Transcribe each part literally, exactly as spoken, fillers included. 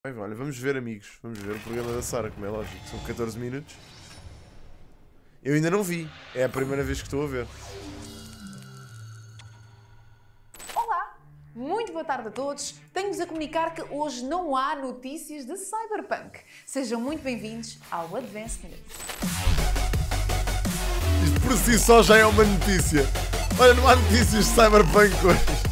Bem, olha, vamos ver, amigos. Vamos ver o programa da Sara, como é lógico. São catorze minutos. Eu ainda não vi. É a primeira vez que estou a ver. Olá! Muito boa tarde a todos. Tenho-vos a comunicar que hoje não há notícias de Cyberpunk. Sejam muito bem-vindos ao Advanced News. Isto por si só já é uma notícia. Olha, não há notícias de Cyberpunk hoje.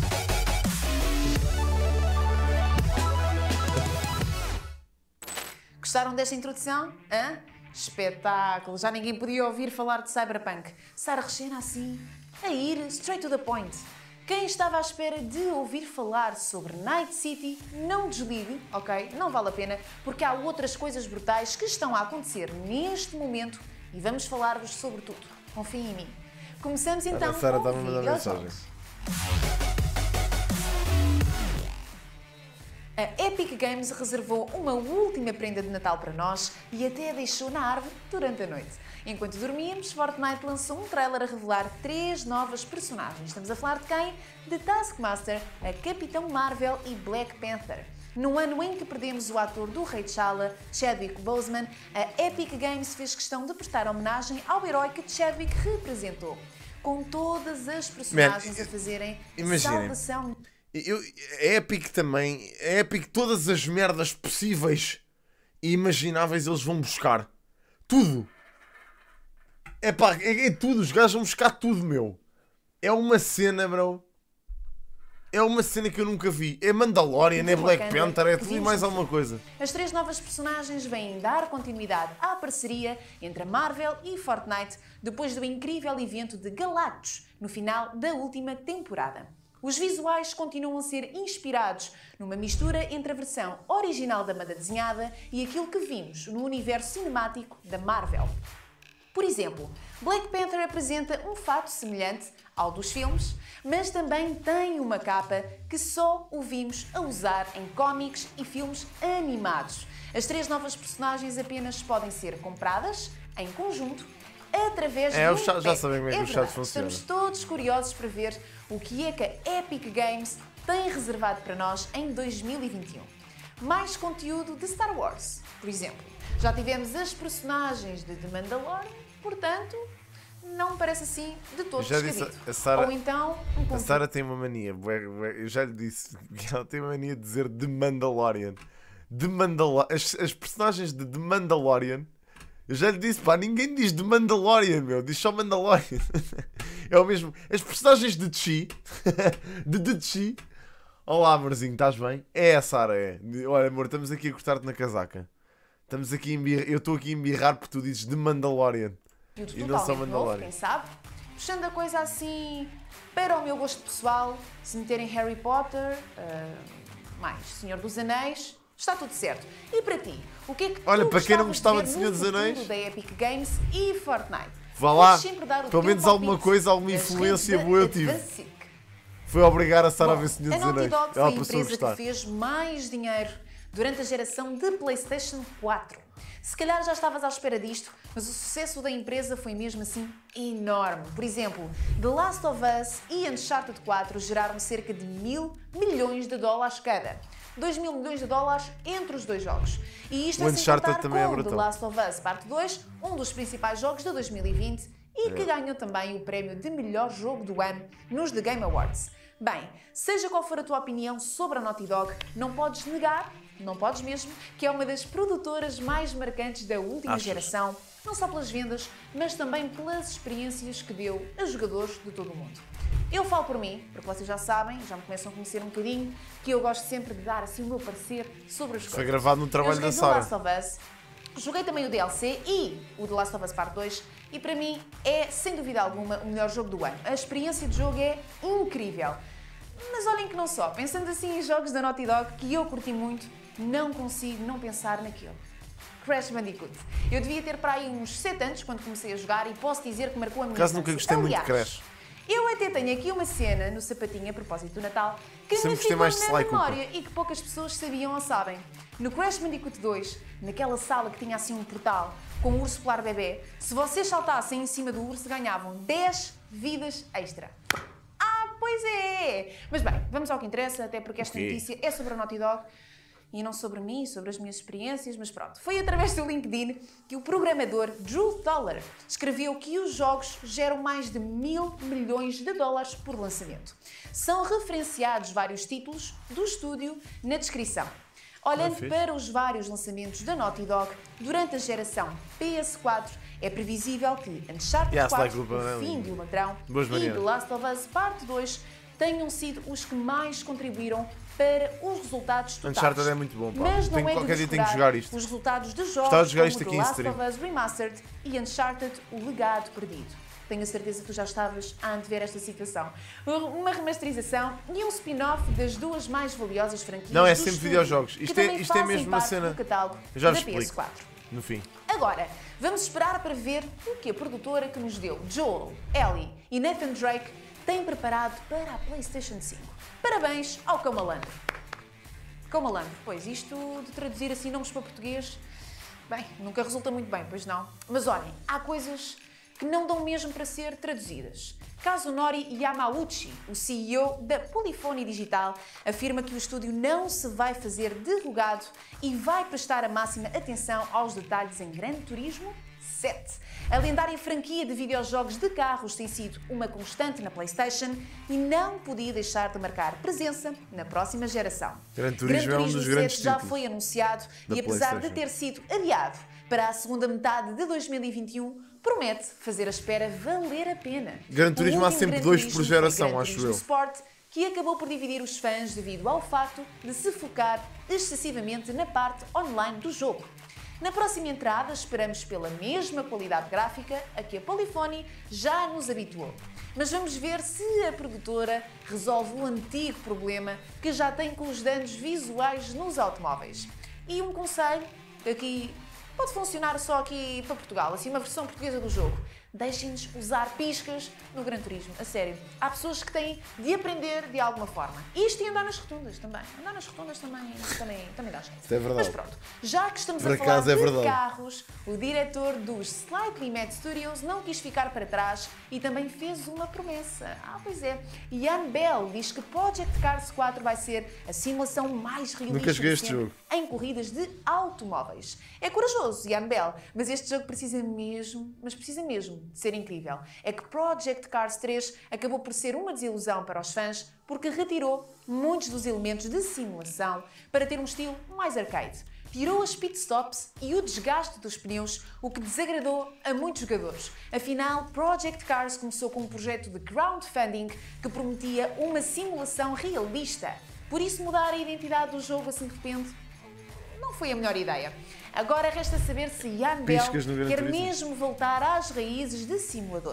Gostaram desta introdução? Hã? Espetáculo! Já ninguém podia ouvir falar de Cyberpunk. Sara Regina assim, a ir straight to the point. Quem estava à espera de ouvir falar sobre Night City, não desligue, ok? Não vale a pena, porque há outras coisas brutais que estão a acontecer neste momento e vamos falar-vos sobre tudo. Confiem em mim. Começamos então A Sara com estava a mandar mensagem. videojogos. A Epic Games reservou uma última prenda de Natal para nós e até a deixou na árvore durante a noite. Enquanto dormíamos, Fortnite lançou um trailer a revelar três novas personagens. Estamos a falar de quem? De Taskmaster, a Capitão Marvel e Black Panther. No ano em que perdemos o ator do Rei T'Challa, Chadwick Boseman, a Epic Games fez questão de prestar homenagem ao herói que Chadwick representou, com todas as personagens Man, a fazerem imaginem. salvação. Eu, a Epic também. A Epic, todas as merdas possíveis e imagináveis eles vão buscar. Tudo. É pá, é, é tudo. Os gajos vão buscar tudo, meu. É uma cena, bro. É uma cena que eu nunca vi. É Mandalorian, é Black Panther, é tudo e mais alguma coisa. As três novas personagens vêm dar continuidade à parceria entre a Marvel e Fortnite depois do incrível evento de Galactus no final da última temporada. Os visuais continuam a ser inspirados numa mistura entre a versão original da banda desenhada e aquilo que vimos no universo cinemático da Marvel. Por exemplo, Black Panther apresenta um fato semelhante ao dos filmes, mas também tem uma capa que só o vimos a usar em cómics e filmes animados. As três novas personagens apenas podem ser compradas em conjunto através É, de um já, já pack. sabem como é que É os chats verdade, funcionam. Estamos todos curiosos para ver o que é que a Epic Games tem reservado para nós em dois mil e vinte e um. Mais conteúdo de Star Wars, por exemplo. Já tivemos as personagens de The Mandalorian, portanto, não me parece assim de todo Já disse, descabido. a Sara- Ou então, um A ponto. Sara tem uma mania. bué, bué, Eu já lhe disse que ela tem uma mania de dizer The Mandalorian. The Mandalorian. As, as personagens de The Mandalorian. Eu já lhe disse, pá, ninguém diz The Mandalorian, meu. Diz só Mandalorian. É o mesmo. As personagens de Chi. De The Chi. Olá, amorzinho, estás bem? É a Sara, é. Olha, amor, estamos aqui a cortar-te na casaca. Estamos aqui a embirrar. Eu estou aqui a embirrar porque tu dizes The Mandalorian. E não só Totalmente novo, Mandalorian. quem sabe? Puxando a coisa assim para o meu gosto pessoal, se meterem Harry Potter, uh, mais Senhor dos Anéis, está tudo certo. E para ti, o que é que Olha, tu para quem não gostavas gostava de ver Senhor no dos Anéis, futuro da Epic Games e Fortnite? vá lá, Podes sempre dar o pelo teu menos alguma palpite coisa, alguma nas influência redes boa eu da tive. Advanced. Foi obrigar a Sara a Bom, ver Senhor a dos Naughty Anéis. Dog foi Ela a passou a empresa gostar. que fez mais dinheiro durante a geração de PlayStation quatro. Se calhar já estavas à espera disto, mas o sucesso da empresa foi mesmo assim enorme. Por exemplo, The Last of Us e Uncharted quatro geraram cerca de mil milhões de dólares cada. dois mil milhões de dólares entre os dois jogos. E isto O é sem Uncharted contar também é com The brutal. Last of Us Parte dois, um dos principais jogos de dois mil e vinte e que É. ganhou também o prémio de melhor jogo do ano nos The Game Awards. Bem, seja qual for a tua opinião sobre a Naughty Dog, não podes negar, não podes mesmo, que é uma das produtoras mais marcantes da última Achas? geração, não só pelas vendas, mas também pelas experiências que deu a jogadores de todo o mundo. Eu falo por mim, porque vocês já sabem, já me começam a conhecer um bocadinho, que eu gosto sempre de dar assim o meu parecer sobre as coisas. Foi gravado no trabalho eu da joguei The Sara. Last of Us, joguei também o D L C e o The Last of Us Part dois e para mim é, sem dúvida alguma, o melhor jogo do ano. A experiência de jogo é incrível. Mas olhem que não só, pensando assim em jogos da Naughty Dog que eu curti muito, não consigo não pensar naquilo. Crash Bandicoot. Eu devia ter para aí uns sete anos quando comecei a jogar e posso dizer que marcou a minha Por acaso nunca infância. gostei muito de Aliás, Crash. eu até tenho aqui uma cena no sapatinho a propósito do Natal que Sempre me gostei ficou mais de na Sly memória e que poucas pessoas sabiam ou sabem. No Crash Bandicoot dois, naquela sala que tinha assim um portal com um urso polar bebê, se vocês saltassem em cima do urso ganhavam dez vidas extra. Ah, pois é! Mas bem, vamos ao que interessa, até porque esta Ok. notícia é sobre a Naughty Dog e não sobre mim, sobre as minhas experiências, mas pronto. Foi através do LinkedIn que o programador Drew Toller escreveu que os jogos geram mais de mil milhões de dólares por lançamento. São referenciados vários títulos do estúdio na descrição. Olhando Ah, para os vários lançamentos da Naughty Dog durante a geração P S quatro, é previsível que Uncharted Yeah, quatro, like O Fim do Ladrão Boas e maneiras. The Last of Us Parte dois tenham sido os que mais contribuíram para os resultados totais. Uncharted é muito bom, pá. Mas não Tenho- é de qualquer dia tenho que descurar jogar isto. os resultados de Gostava jogos de jogar como isto aqui The em Last stream. of Us Remastered e Uncharted O Legado Perdido. Tenho a certeza que tu já estavas a antever esta situação. Uma remasterização e um spin-off das duas mais valiosas franquias Não, é do sempre estúdio, videojogos. que Isto é- também isto é fazem mesmo uma parte cena- do catálogo Eu já da vos P S explico. quatro. No fim. Agora, vamos esperar para ver o que a produtora que nos deu Joel, Ellie e Nathan Drake tem preparado para a PlayStation cinco. Parabéns ao Cão Malandro. Cão Malandro, pois isto de traduzir assim nomes para português, bem, nunca resulta muito bem, pois não. Mas olhem, há coisas que não dão mesmo para ser traduzidas. Kazunori Yamauchi, o C E O da Polyphony Digital, afirma que o estúdio não se vai fazer derrogado e vai prestar a máxima atenção aos detalhes em Gran Turismo sete. A lendária franquia de videojogos de carros tem sido uma constante na PlayStation e não podia deixar de marcar presença na próxima geração. Gran Turismo é um dos grandes sete já títulos foi anunciado da e apesar de PlayStation. ter sido adiado para a segunda metade de dois mil e vinte e um, promete fazer a espera valer a pena. Gran Turismo O há último sempre Gran dois Turismo por foi geração, Gran acho Turismo eu. Sport, que acabou por dividir os fãs devido ao facto de se focar excessivamente na parte online do jogo. Na próxima entrada, esperamos pela mesma qualidade gráfica a que a Polyphony já nos habituou. Mas vamos ver se a produtora resolve o antigo problema que já tem com os danos visuais nos automóveis. E um conselho, aqui pode funcionar só aqui para Portugal, assim uma versão portuguesa do jogo. Deixem-nos usar piscas no Gran Turismo, a sério. Há pessoas que têm de aprender de alguma forma. Isto e andar nas rotundas também. Andar nas rotundas também, também, também dá jeito. Isso é verdade. Mas pronto, já que estamos Por a falar acaso é de verdade. carros, o diretor dos Slightly Mad Studios não quis ficar para trás e também fez uma promessa. Ah, pois é. Ian Bell diz que Project Cars quatro vai ser a simulação mais realista Nunca joguei de este sempre jogo. em corridas de automóveis. É corajoso, Ian Bell, mas este jogo precisa mesmo, mas precisa mesmo de ser incrível. É que Project Cars três acabou por ser uma desilusão para os fãs porque retirou muitos dos elementos de simulação para ter um estilo mais arcade. Tirou as pit stops e o desgaste dos pneus, o que desagradou a muitos jogadores. Afinal, Project Cars começou com um projeto de crowdfunding que prometia uma simulação realista. Por isso, mudar a identidade do jogo assim de repente não foi a melhor ideia. Agora resta saber se Ian Bell Piscas no Gran quer Turismo. mesmo voltar às raízes de simulador.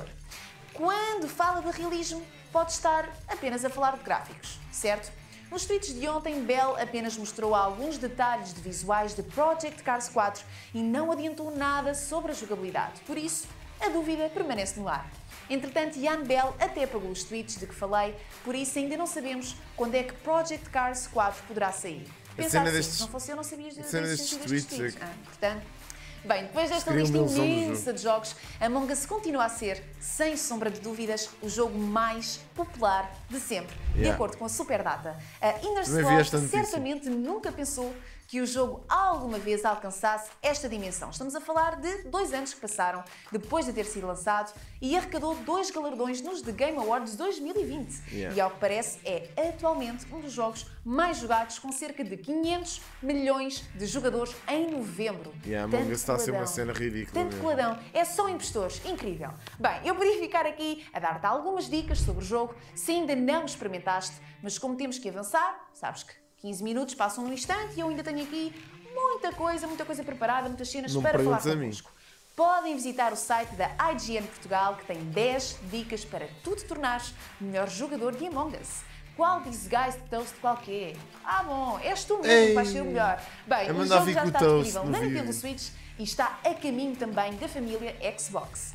Quando fala de realismo, pode estar apenas a falar de gráficos, certo? Nos tweets de ontem, Bell apenas mostrou alguns detalhes de visuais de Project Cars quatro e não adiantou nada sobre a jogabilidade. Por isso, a dúvida permanece no ar. Entretanto, Ian Bell até apagou os tweets de que falei, por isso ainda não sabemos quando é que Project Cars quatro poderá sair. Pensa cena assim, destes- se não fosse eu, não sabias de, a cena da destes existência destes tweets é tweets. Ah, portanto, bem, depois desta Cria lista uma ilusão do imensa de jogos, Among Us continua a ser, sem sombra de dúvidas, o jogo mais popular de sempre, de Yeah. acordo com a Superdata. A Também vi Innersloth esta notícia. certamente nunca pensou que o jogo alguma vez alcançasse esta dimensão. Estamos a falar de dois anos que passaram depois de ter sido lançado e arrecadou dois galardões nos The Game Awards dois mil e vinte. Yeah. E ao que parece é atualmente um dos jogos mais jogados com cerca de quinhentos milhões de jogadores em novembro. E a Among Tanto Us está a ser uma coladão. cena ridícula Tanto mesmo. coladão. É só impostores. Incrível. Bem, eu podia ficar aqui a dar-te algumas dicas sobre o jogo se ainda não experimentaste, mas como temos que avançar, sabes que quinze minutos passam num instante e eu ainda tenho aqui muita coisa, muita coisa preparada, muitas cenas Não me para falar perguntes a mim. convosco. Podem visitar o site da I G N Portugal, que tem dez dicas para tu te tornares o melhor jogador de Among Us. Qual disguise de toast qualquer? Ah, bom, és tu mesmo que vais ser o melhor. Bem, É o mandar jogo vir já com o está toast disponível no na vídeo. Nintendo Switch e está a caminho também da família Xbox.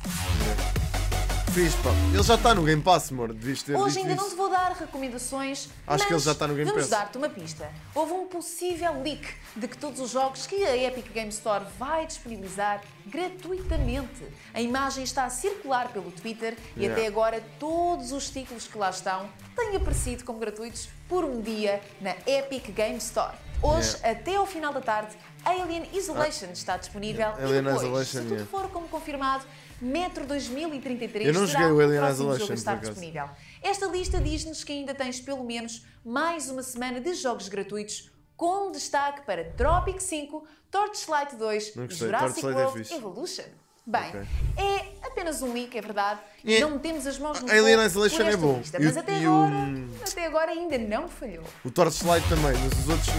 Fiz, pá. Ele já está no Game Pass, amor. Devias ter Hoje dito ainda não te isso. vou dar recomendações, Acho mas que ele já está no Game vamos Pass. dar-te uma pista. Houve um possível leak de que todos os jogos que a Epic Game Store vai disponibilizar gratuitamente. A imagem está a circular pelo Twitter e Yeah. até agora todos os títulos que lá estão têm aparecido como gratuitos por um dia na Epic Game Store. Hoje, Yeah. até ao final da tarde, Alien Isolation ah. está disponível. Yeah. E Alien depois, Isolation, se tudo yeah. for como confirmado, Metro dois mil e trinta e três Eu não será joguei o o Alien próximo Isolation, jogo a estar por acaso. disponível. Esta lista diz-nos que ainda tens pelo menos mais uma semana de jogos gratuitos, com destaque para Tropic cinco, Torchlight dois Não e gostei. Jurassic Torchlight é World fixe. Evolution. Bem, Ok. é apenas um link, é verdade. E- Não temos as mãos no Alien fogo Isolation por é esta bom. lista, E o- mas até e o- agora, até agora ainda não falhou. O Torchlight também, mas os outros...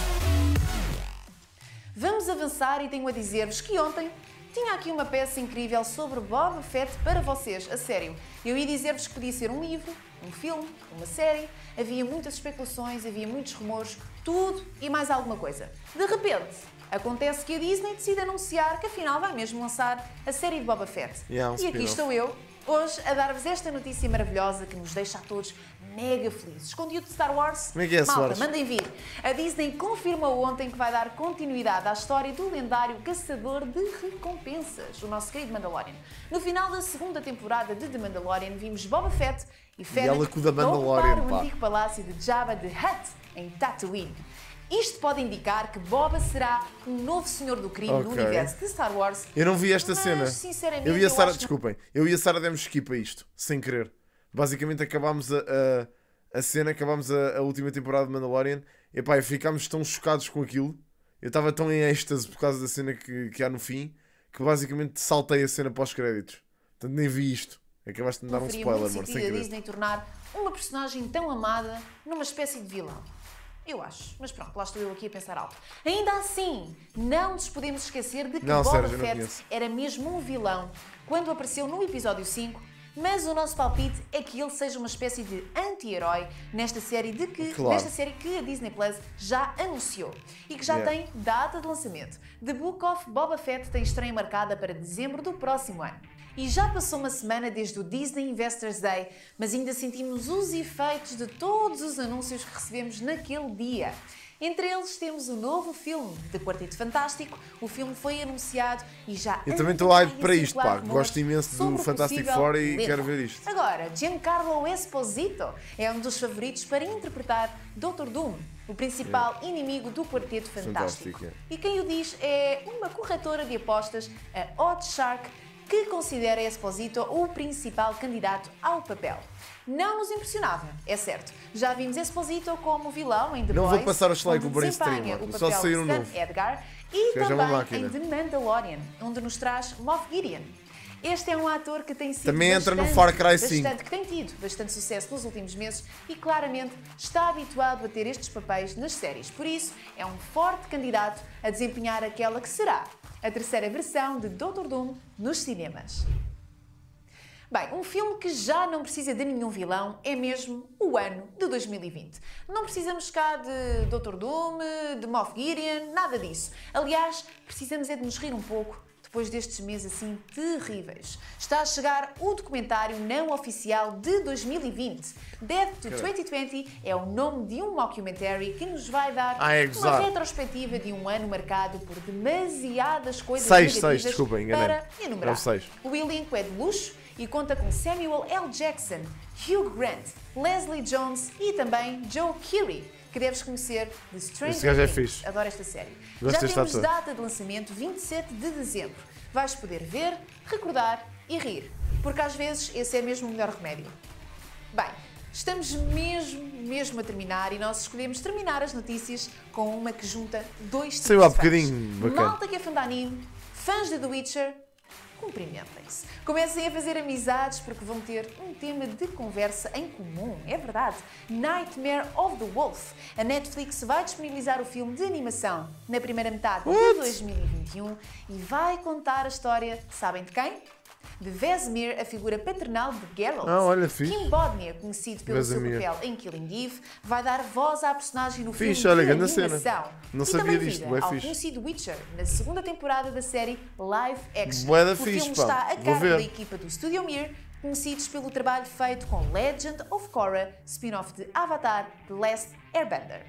Vamos avançar e tenho a dizer-vos que ontem tinha aqui uma peça incrível sobre Boba Fett para vocês, a sério. Eu ia dizer-vos que podia ser um livro, um filme, uma série, havia muitas especulações, havia muitos rumores, tudo e mais alguma coisa. De repente, acontece que a Disney decide anunciar que afinal vai mesmo lançar a série de Boba Fett. Yeah, um e aqui spin-off. estou eu, hoje, a dar-vos esta notícia maravilhosa que nos deixa a todos mega felizes. Conteúdo de Star Wars? Como é que é, Malta, Soares? mandem vir. A Disney confirmou ontem que vai dar continuidade à história do lendário caçador de recompensas, o nosso querido Mandalorian. No final da segunda temporada de The Mandalorian, vimos Boba Fett e Fennec ela com o da a Mandalorian, ocupar o pá. antigo palácio de Jabba the Hutt, em Tatooine. Isto pode indicar que Boba será um novo senhor do crime no Ok. universo de Star Wars. Eu não vi esta Mas, cena. sinceramente, Eu e a eu Sara, acho que- desculpem, eu e a Sara demos skip a isto, sem querer. Basicamente acabámos a, a, a cena, acabámos a, a última temporada de Mandalorian e pá, ficámos tão chocados com aquilo. Eu estava tão em êxtase por causa da cena que, que há no fim, que basicamente saltei a cena pós-créditos. Portanto, nem vi isto. Acabaste de me dar um Faria spoiler, muito amor, sem sentido a querer. Disney tornar uma personagem tão amada numa espécie de vilão. Eu acho. Mas pronto, lá estou eu aqui a pensar alto. Ainda assim, não nos podemos esquecer de que Não, Boba Sérgio, eu não Fett conheço. era mesmo um vilão quando apareceu no episódio cinco, mas o nosso palpite é que ele seja uma espécie de anti-herói nesta série de que, Claro. nesta série que a Disney Plus já anunciou e que já Yeah. tem data de lançamento. The Book of Boba Fett tem estreia marcada para dezembro do próximo ano. E já passou uma semana desde o Disney Investors Day, mas ainda sentimos os efeitos de todos os anúncios que recebemos naquele dia. Entre eles temos o novo filme de Quarteto Fantástico. O filme foi anunciado e já Eu também estou anda hype a para isto, circular pá. rumores Gosto imenso do sobre o Fantastic possível Four e elenco. quero ver isto. Agora, Giancarlo Esposito é um dos favoritos para interpretar doutor Doom, o principal inimigo do Quarteto Fantástico. Fantástico, é. E quem o diz é uma corretora de apostas, a Odd Shark, que considera Esposito o principal candidato ao papel. Não nos impressionava, é certo. Já vimos Esposito como vilão em The Não vou Boys, passar o slide onde com o Brain desempenha Stream, o só papel sair de um Stan novo. Edgar, e gajo é uma também máquina. em The Mandalorian, onde nos traz Moff Gideon. Este é um ator que tem sido Também entra no bastante, Far Cry cinco. bastante, que tem tido bastante sucesso nos últimos meses e claramente está habituado a ter estes papéis nas séries. Por isso, é um forte candidato a desempenhar aquela que será a terceira versão de doutor Doom nos cinemas. Bem, um filme que já não precisa de nenhum vilão é mesmo o ano de dois mil e vinte. Não precisamos cá de doutor Doom, de Moff Gideon, nada disso. Aliás, precisamos é de nos rir um pouco depois destes meses assim terríveis. Está a chegar o documentário não oficial de dois mil e vinte. Death to dois mil e vinte é o nome de um mockumentary que nos vai dar Ah, é uma gozar. retrospectiva de um ano marcado por demasiadas coisas Seis, negativas seis, desculpa, enganei. para enumerar. É o seis. O elenco é de luxo e conta com Samuel L. Jackson, Hugh Grant, Leslie Jones e também Joe Keery, que deves conhecer de Stranger Esse gajo é Things. fixe. Adoro esta série. Gosto Já deste temos ator. data de lançamento vinte e sete de dezembro. Vais poder ver, recordar e rir, porque às vezes esse é mesmo o melhor remédio. Bem, estamos mesmo, mesmo a terminar e nós escolhemos terminar as notícias com uma que junta dois tipos Saiu há de fãs. bocadinho, bacana. Malta que é fã de anime, fãs de The Witcher, cumprimentem-se. Comecem a fazer amizades porque vão ter um tema de conversa em comum, é verdade. Nightmare of the Wolf. A Netflix vai disponibilizar o filme de animação na primeira metade What? de dois mil e vinte e um e vai contar a história, sabem de quem? De Vesemir, a figura paternal de Geralt. Ah, olha, fixe. Kim Bodnia, conhecido pelo Vesemir. seu papel em Killing Eve, vai dar voz à personagem no Fixe, filme olha, de grande cena. animação. Não e sabia também disto, vida bué ao fixe. conhecido Witcher, na segunda temporada da série Live Action. Bué da o fixe, filme pá. está a Vou cargo ver. da equipa do Studio Mir, conhecidos pelo trabalho feito com Legend of Korra, spin-off de Avatar The Last Airbender.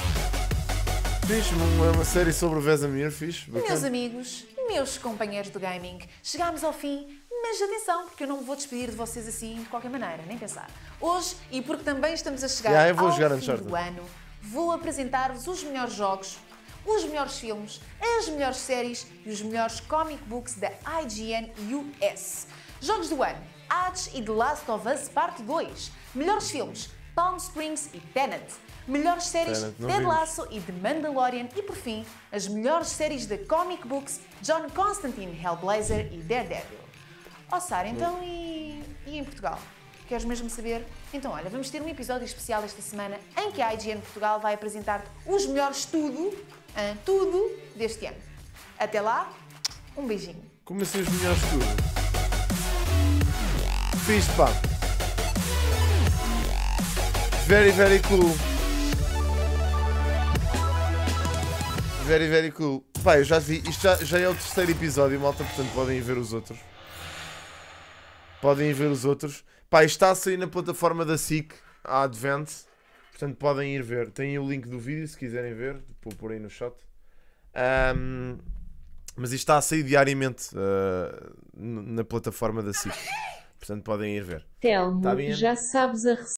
Fixe, uma, uma série sobre o Vesemir, fixe. Meus Bacana. amigos, meus companheiros do gaming, chegámos ao fim, mas atenção, porque eu não me vou despedir de vocês assim de qualquer maneira, nem pensar. Hoje, e porque também estamos a chegar Já, eu vou ao jogar fim Uncharted. do ano, vou apresentar-vos os melhores jogos, os melhores filmes, as melhores séries e os melhores comic books da I G N U S. Jogos do ano: Hades e The Last of Us Parte dois. Melhores filmes: Palm Springs e Tenet. Melhores séries: Tenet, não Ted vimos. Lasso e The Mandalorian. E por fim, as melhores séries de comic books: John Constantine, Hellblazer e Daredevil. Ó Sara, então e, e em Portugal? Queres mesmo saber? Então olha, vamos ter um episódio especial esta semana em que a I G N Portugal vai apresentar-te os melhores tudo, ah, tudo deste ano. Até lá, um beijinho. Como assim os melhores tudo? Fixe, pá. Very, very cool. Very, very cool. Pá, eu já vi. Isto já, já é o terceiro episódio, malta, portanto podem ir ver os outros. Podem ir ver os outros. Pá, isto está a sair na plataforma da S I C, a Advent. Portanto podem ir ver. Tem o link do vídeo se quiserem ver. Vou pôr aí no chat. Um, mas isto está a sair diariamente uh, na plataforma da S I C. Portanto podem ir ver. Telmo, Tá bem? já sabes a